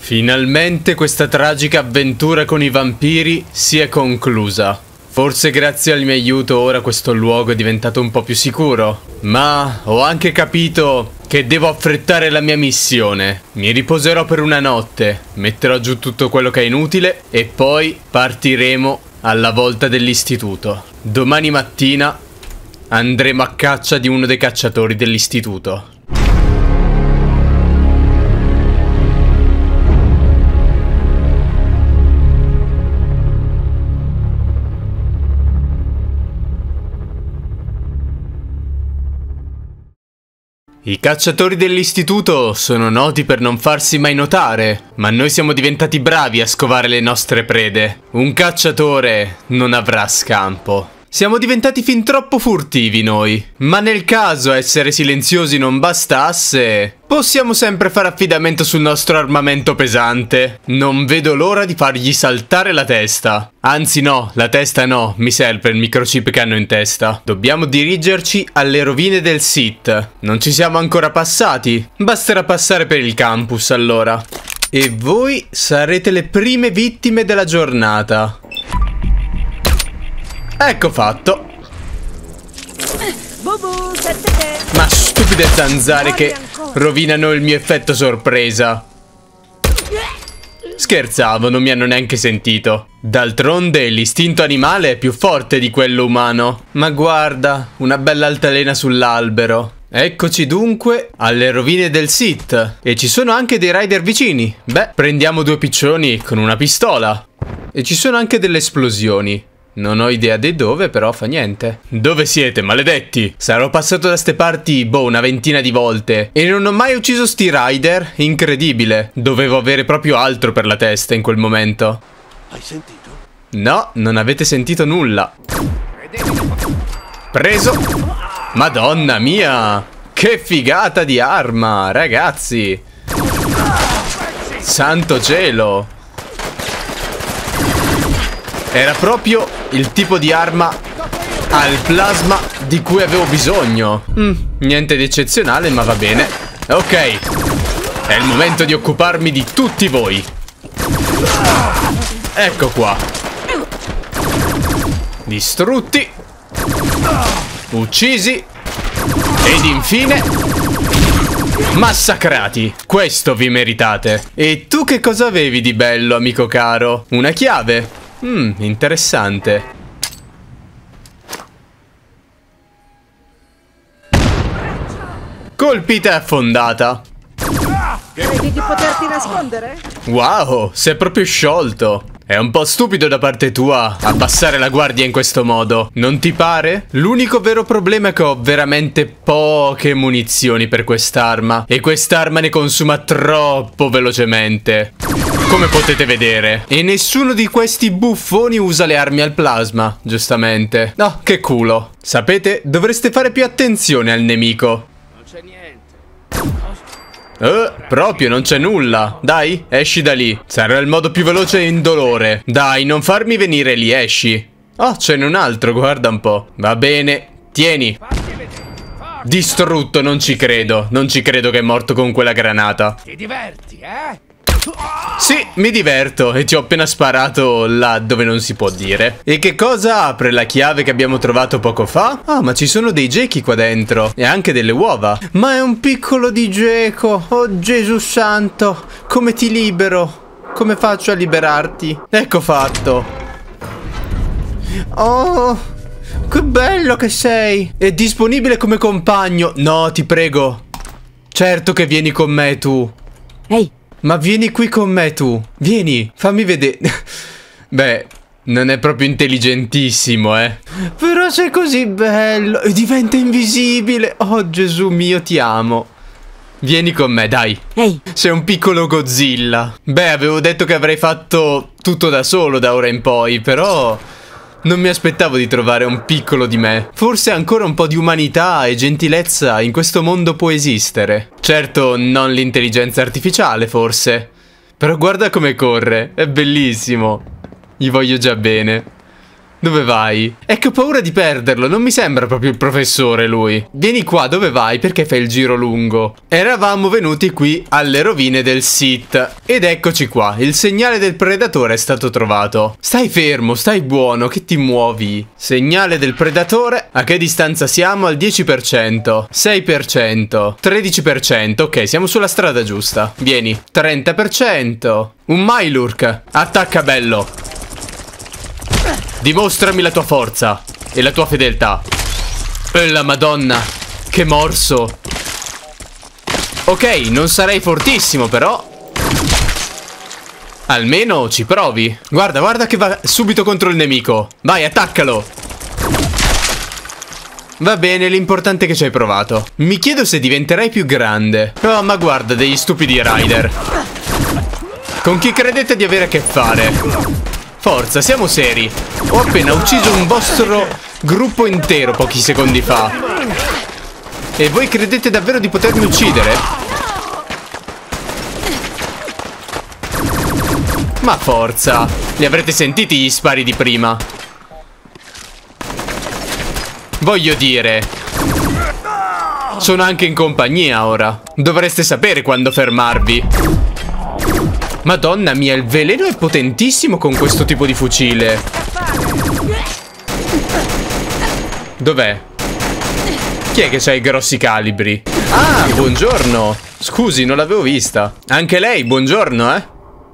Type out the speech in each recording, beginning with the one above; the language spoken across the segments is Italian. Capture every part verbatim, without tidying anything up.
Finalmente questa tragica avventura con i vampiri si è conclusa. Forse grazie al mio aiuto ora questo luogo è diventato un po' più sicuro. Ma ho anche capito che devo affrettare la mia missione. Mi riposerò per una notte, metterò giù tutto quello che è inutile e poi partiremo alla volta dell'istituto. Domani mattina andremo a caccia di uno dei cacciatori dell'istituto. I cacciatori dell'istituto sono noti per non farsi mai notare, ma noi siamo diventati bravi a scovare le nostre prede. Un cacciatore non avrà scampo. Siamo diventati fin troppo furtivi noi, ma nel caso essere silenziosi non bastasse, possiamo sempre fare affidamento sul nostro armamento pesante. Non vedo l'ora di fargli saltare la testa. Anzi no, la testa no, mi serve il microchip che hanno in testa. Dobbiamo dirigerci alle rovine del Sith. Non ci siamo ancora passati, basterà passare per il campus allora. E voi sarete le prime vittime della giornata. Ecco fatto. Ma stupide zanzare che rovinano il mio effetto sorpresa. Scherzavo, non mi hanno neanche sentito. D'altronde l'istinto animale è più forte di quello umano. Ma guarda, una bella altalena sull'albero. Eccoci dunque alle rovine del Sith. E ci sono anche dei rider vicini. Beh, prendiamo due piccioni con una pistola. E ci sono anche delle esplosioni. Non ho idea di dove, però fa niente. Dove siete, maledetti? Sarò passato da ste parti, boh, una ventina di volte e non ho mai ucciso sti rider? Incredibile. Dovevo avere proprio altro per la testa in quel momento. Hai sentito? No, non avete sentito nulla. Preso. Madonna mia, che figata di arma, ragazzi. Santo cielo. Era proprio il tipo di arma al plasma di cui avevo bisogno. Mm, niente di eccezionale, ma va bene. Ok, è il momento di occuparmi di tutti voi. Ecco qua. Distrutti. Uccisi. Ed infine massacrati. Questo vi meritate. E tu che cosa avevi di bello, amico caro? Una chiave? Mmm, interessante. Colpita e affondata. Credi di poterti nascondere? Wow, si è proprio sciolto. È un po' stupido da parte tua abbassare la guardia in questo modo, non ti pare? L'unico vero problema è che ho veramente poche munizioni per quest'arma e quest'arma ne consuma troppo velocemente, come potete vedere. E nessuno di questi buffoni usa le armi al plasma, giustamente. No, che culo. Sapete, dovreste fare più attenzione al nemico. Non c'è niente. Eh, proprio non c'è nulla. Dai, esci da lì. Sarà il modo più veloce e indolore. Dai, non farmi venire lì, esci. Oh, ce n'è un altro, guarda un po'. Va bene, tieni. Distrutto, non ci credo. Non ci credo che è morto con quella granata. Ti diverti, eh? Sì, mi diverto e ti ho appena sparato là dove non si può dire. E che cosa apre la chiave che abbiamo trovato poco fa? Ah, ma ci sono dei gechi qua dentro e anche delle uova. Ma è un piccolo di geco. Oh Gesù santo, come ti libero? Come faccio a liberarti? Ecco fatto. Oh, che bello che sei. È disponibile come compagno. No, ti prego. Certo che vieni con me tu. Ehi. Ma vieni qui con me tu. Vieni, fammi vedere. Beh, non è proprio intelligentissimo, eh. Però sei così bello. E diventa invisibile. Oh Gesù mio, ti amo. Vieni con me, dai. Ehi. Sei un piccolo Godzilla. Beh, avevo detto che avrei fatto tutto da solo da ora in poi, però non mi aspettavo di trovare un piccolo di me. Forse ancora un po' di umanità e gentilezza in questo mondo può esistere. Certo, non l'intelligenza artificiale, forse. Però guarda come corre, è bellissimo. Gli voglio già bene. Dove vai? È che ho paura di perderlo, non mi sembra proprio il professore lui. Vieni qua, dove vai? Perché fai il giro lungo? Eravamo venuti qui alle rovine del Sith. Ed eccoci qua, il segnale del predatore è stato trovato. Stai fermo, stai buono, che ti muovi. Segnale del predatore. A che distanza siamo? Al dieci per cento, sei per cento, tredici per cento. Ok, siamo sulla strada giusta. Vieni, trenta per cento. Un Mylurk. Attacca bello. Dimostrami la tua forza e la tua fedeltà. E la madonna, che morso. Ok, non sarei fortissimo però almeno ci provi. Guarda, guarda che va subito contro il nemico. Vai, attaccalo. Va bene, l'importante è che ci hai provato. Mi chiedo se diventerai più grande. Oh, ma guarda degli stupidi rider. Con chi credete di avere a che fare? Forza, siamo seri. Ho appena ucciso un vostro gruppo intero pochi secondi fa. E voi credete davvero di potermi uccidere? Ma forza, li avrete sentiti gli spari di prima? Voglio dire, sono anche in compagnia ora. Dovreste sapere quando fermarvi. Madonna mia, il veleno è potentissimo con questo tipo di fucile. Dov'è? Chi è che c'ha i grossi calibri? Ah, buongiorno. Scusi, non l'avevo vista. Anche lei, buongiorno, eh?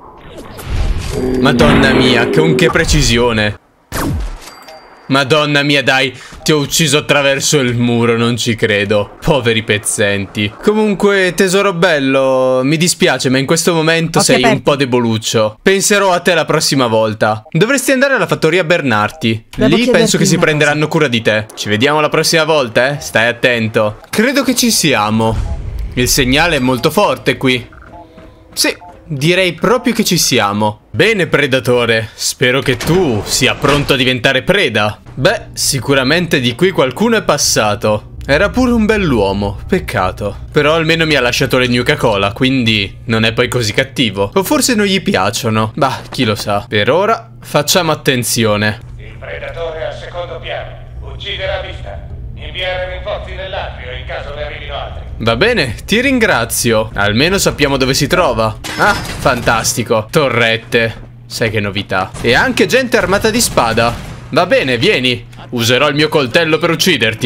Madonna mia, con che precisione. Madonna mia, dai, ti ho ucciso attraverso il muro, non ci credo. Poveri pezzenti. Comunque, tesoro bello, mi dispiace, ma in questo momento Occhi sei aperti. un po' deboluccio. Penserò a te la prossima volta. Dovresti andare alla fattoria Bernardi. Devo Lì penso chiederti che si una prenderanno cura di te. Ci vediamo la prossima volta, eh? Stai attento. Credo che ci siamo. Il segnale è molto forte qui. Sì, direi proprio che ci siamo. Bene, predatore, spero che tu sia pronto a diventare preda. Beh, sicuramente di qui qualcuno è passato. Era pure un bell'uomo, peccato. Però almeno mi ha lasciato le Nuka-Cola, quindi non è poi così cattivo. O forse non gli piacciono. Bah, chi lo sa. Per ora facciamo attenzione. Il predatore al secondo piano. Uccidere a vista. Inviare rinforzi nell'atrio in caso ne arrivino altri. Va bene, ti ringrazio. Almeno sappiamo dove si trova. Ah, fantastico. Torrette. Sai che novità. E anche gente armata di spada. Va bene, vieni. Userò il mio coltello per ucciderti.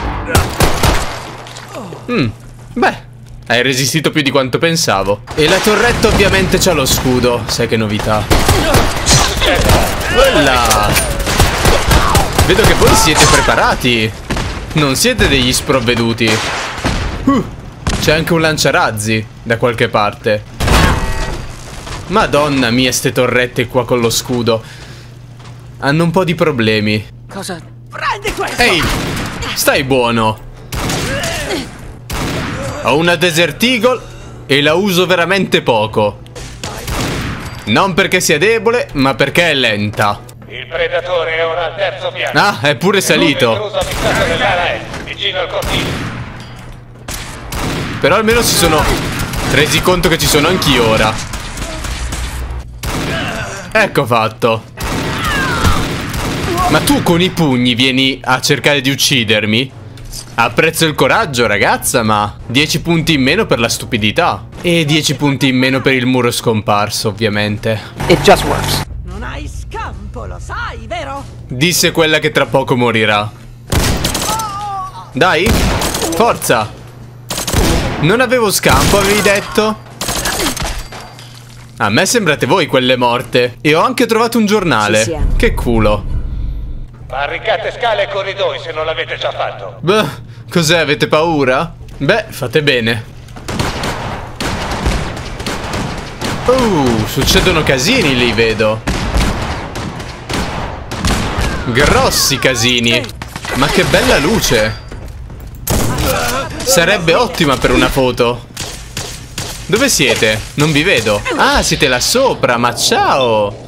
Mm, beh, hai resistito più di quanto pensavo. E la torretta ovviamente c'ha lo scudo. Sai che novità. Quella. Vedo che voi siete preparati. Non siete degli sprovveduti. Uh, c'è anche un lanciarazzi da qualche parte. Madonna mia, ste torrette qua con lo scudo hanno un po' di problemi. Cosa? Prendi questo! Ehi, stai buono. Ho una Desert Eagle e la uso veramente poco. Non perché sia debole, ma perché è lenta. Il predatore è ora al terzo piano. Ah, è pure salito. Intruso avvistato nell'area est, vicino al cortile. Però almeno si sono resi conto che ci sono anch'io ora. Ecco fatto. Ma tu con i pugni vieni a cercare di uccidermi? Apprezzo il coraggio, ragazza, ma dieci punti in meno per la stupidità. E dieci punti in meno per il muro scomparso, ovviamente. It just works. Non hai scampo, lo sai, vero? Disse quella che tra poco morirà. Dai, forza. Non avevo scampo, avevi detto? A me sembrate voi quelle morte. E ho anche trovato un giornale. Ci siamo. Che culo. Barricate scale e corridoi se non l'avete già fatto. Beh, cos'è? Avete paura? Beh, fate bene. Uh, succedono casini lì, vedo. Grossi casini. Ma che bella luce. Sarebbe ottima per una foto. Dove siete? Non vi vedo. Ah, siete là sopra, ma ciao.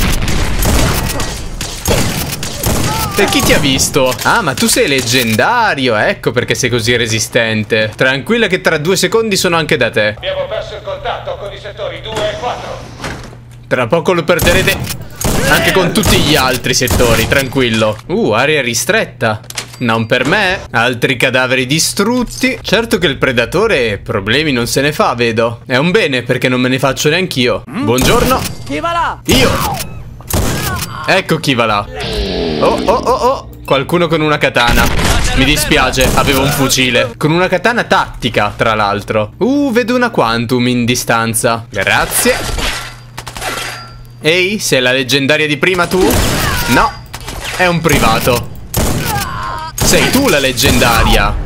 Per chi ti ha visto? Ah, ma tu sei leggendario, ecco perché sei così resistente. Tranquilla che tra due secondi sono anche da te. Abbiamo perso il contatto con i settori due e quattro. Tra poco lo perderete Anche con tutti gli altri settori, tranquillo. Uh, area ristretta. Non per me. Altri cadaveri distrutti. Certo che il predatore problemi non se ne fa, vedo. È un bene perché non me ne faccio neanch'io. Buongiorno. Chi va là? Io. Ecco chi va là. Oh, oh, oh, oh. Qualcuno con una katana. Mi dispiace, avevo un fucile. Con una katana tattica, tra l'altro. Uh, vedo una Quantum in distanza. Grazie. Ehi, sei la leggendaria di prima tu? No, è un privato. Sei tu la leggendaria.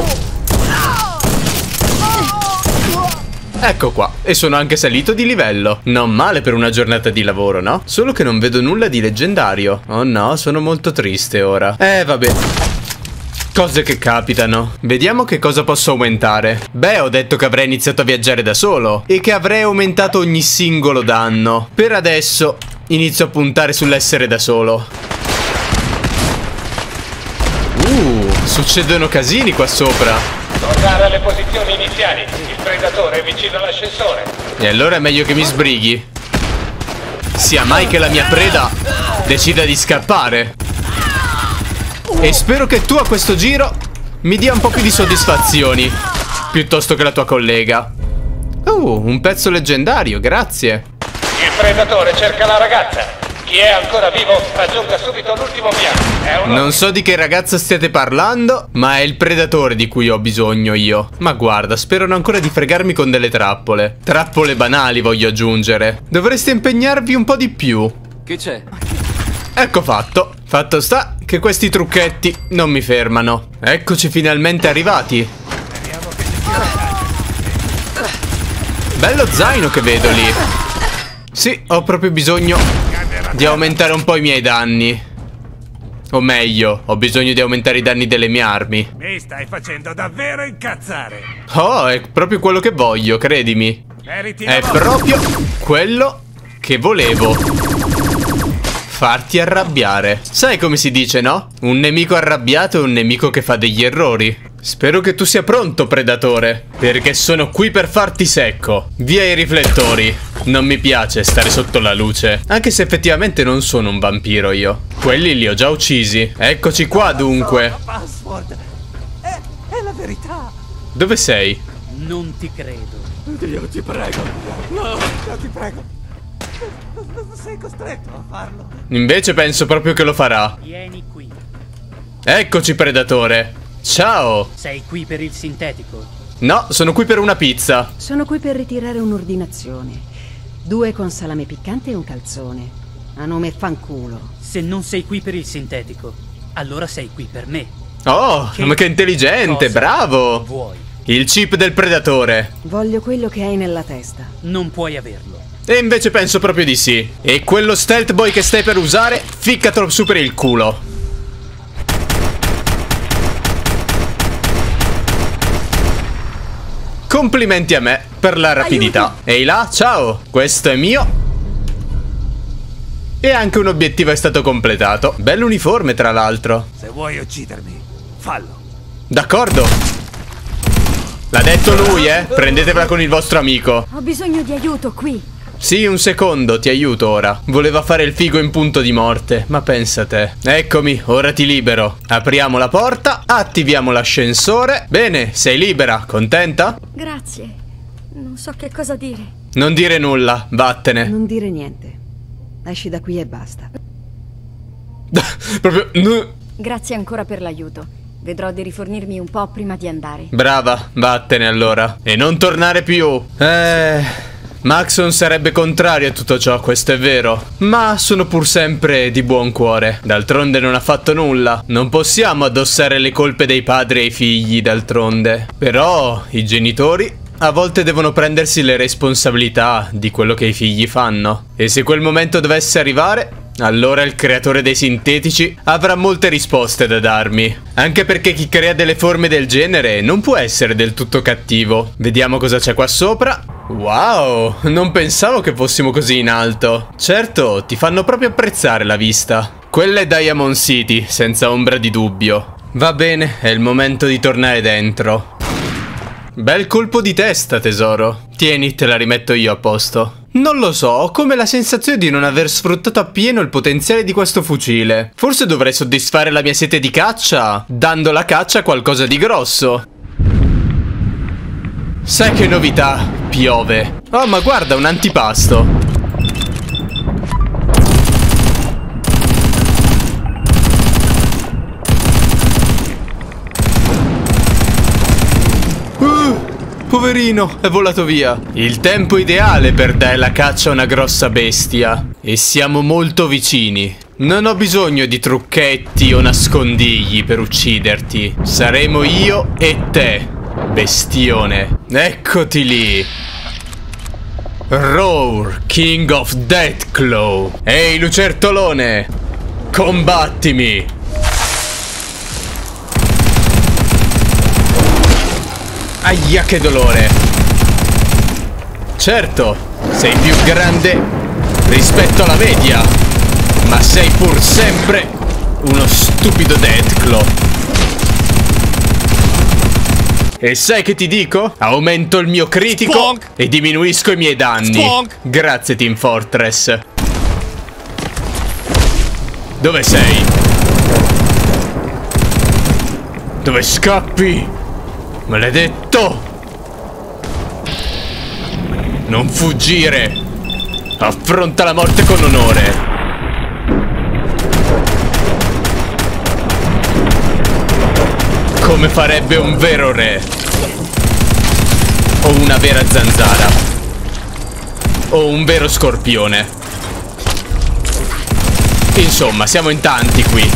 Ecco qua, e sono anche salito di livello. Non male per una giornata di lavoro, no? Solo che non vedo nulla di leggendario. Oh no, sono molto triste ora. Eh, vabbè. Cose che capitano. Vediamo che cosa posso aumentare. Beh, ho detto che avrei iniziato a viaggiare da solo e che avrei aumentato ogni singolo danno. Per adesso inizio a puntare sull'essere da solo. Uh, succedono casini qua sopra. Tornare alle posizioni iniziali. Il predatore è vicino all'ascensore. E allora è meglio che mi sbrighi. Sia mai che la mia preda decida di scappare. E spero che tu a questo giro mi dia un po' più di soddisfazioni piuttosto che la tua collega. Uh, un pezzo leggendario, grazie. Il predatore cerca la ragazza. Chi è ancora vivo raggiunga subito l'ultimo piano. È un... Non so di che ragazza stiate parlando, ma è il predatore di cui ho bisogno io. Ma guarda, sperano ancora di fregarmi con delle trappole. Trappole banali, voglio aggiungere. Dovreste impegnarvi un po' di più. Che c'è? Ecco fatto. Fatto sta che questi trucchetti non mi fermano. Eccoci finalmente arrivati. Bello zaino che vedo lì. Sì, ho proprio bisogno di aumentare un po' i miei danni. O meglio, ho bisogno di aumentare i danni delle mie armi. Mi stai facendo davvero incazzare. Oh, è proprio quello che voglio, credimi. Meriti È proprio quello che volevo. Farti arrabbiare. Sai come si dice, no? Un nemico arrabbiato è un nemico che fa degli errori. Spero che tu sia pronto, predatore, perché sono qui per farti secco. Via i riflettori. Non mi piace stare sotto la luce, anche se effettivamente non sono un vampiro io. Quelli li ho già uccisi. Eccoci qua dunque. Password. È, è la verità. Dove sei? Non ti credo. Dio, ti prego. No, no, ti prego. Non sei costretto a farlo. Invece penso proprio che lo farà. Vieni qui. Eccoci, predatore. Ciao. Sei qui per il sintetico? No, sono qui per una pizza. Sono qui per ritirare un'ordinazione. Due con salame piccante e un calzone. A nome fanculo. Se non sei qui per il sintetico, allora sei qui per me. Oh, Che ma che intelligente, cosa bravo. vuoi? Il chip del predatore. Voglio quello che hai nella testa. Non puoi averlo. E invece penso proprio di sì. E quello stealth boy che stai per usare, ficcatelo su per il culo. Complimenti a me per la rapidità. Ehi là, ciao. Questo è mio. E anche un obiettivo è stato completato. Bell'uniforme, tra l'altro. Se vuoi uccidermi, fallo. D'accordo. L'ha detto lui, eh. Prendetevela con il vostro amico. Ho bisogno di aiuto qui. Sì, un secondo, ti aiuto ora. Voleva fare il figo in punto di morte, ma pensa te. Eccomi, ora ti libero. Apriamo la porta, attiviamo l'ascensore. Bene, sei libera, contenta? Grazie. Non so che cosa dire. Non dire nulla, vattene. Non dire niente. Esci da qui e basta. Proprio... Grazie ancora per l'aiuto. Vedrò di rifornirmi un po' prima di andare. Brava, vattene allora. E non tornare più. Eh... Maxon sarebbe contrario a tutto ciò, questo è vero. Ma sono pur sempre di buon cuore. D'altronde non ha fatto nulla. Non possiamo addossare le colpe dei padri ai figli, d'altronde. Però i genitori a volte devono prendersi le responsabilità di quello che i figli fanno. E se quel momento dovesse arrivare, allora il creatore dei sintetici avrà molte risposte da darmi. Anche perché chi crea delle forme del genere non può essere del tutto cattivo. Vediamo cosa c'è qua sopra. Wow, non pensavo che fossimo così in alto. Certo, ti fanno proprio apprezzare la vista. Quella è Diamond City, senza ombra di dubbio. Va bene, è il momento di tornare dentro. Bel colpo di testa, tesoro. Tieni, te la rimetto io a posto. Non lo so, ho come la sensazione di non aver sfruttato appieno il potenziale di questo fucile. Forse dovrei soddisfare la mia sete di caccia, dando la caccia a qualcosa di grosso. Sai che novità? Piove. Oh, ma guarda, un antipasto. Poverino, è volato via. Il tempo ideale per dare la caccia a una grossa bestia. E siamo molto vicini. Non ho bisogno di trucchetti o nascondigli per ucciderti. Saremo io e te, bestione. Eccoti lì. Roar, King of Deathclaw. Ehi, lucertolone, combattimi. Aia, che dolore. Certo, sei più grande rispetto alla media, ma sei pur sempre uno stupido Deathclaw. E sai che ti dico? Aumento il mio critico Squonk. E diminuisco i miei danni. Squonk. Grazie, Team Fortress. Dove sei? Dove scappi? Maledetto! Non fuggire! Affronta la morte con onore! Come farebbe un vero re! O una vera zanzara! O un vero scorpione! Insomma, siamo in tanti qui!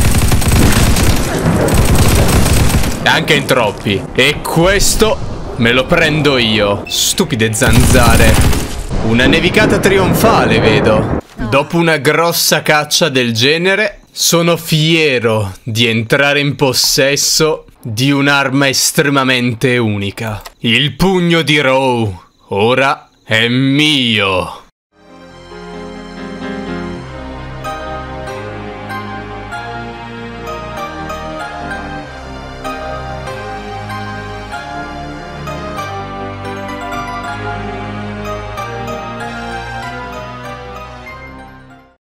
Anche in troppi. E questo me lo prendo io. Stupide zanzare. Una nevicata trionfale, vedo. Dopo una grossa caccia del genere, sono fiero di entrare in possesso di un'arma estremamente unica. Il pugno di Raw ora è mio.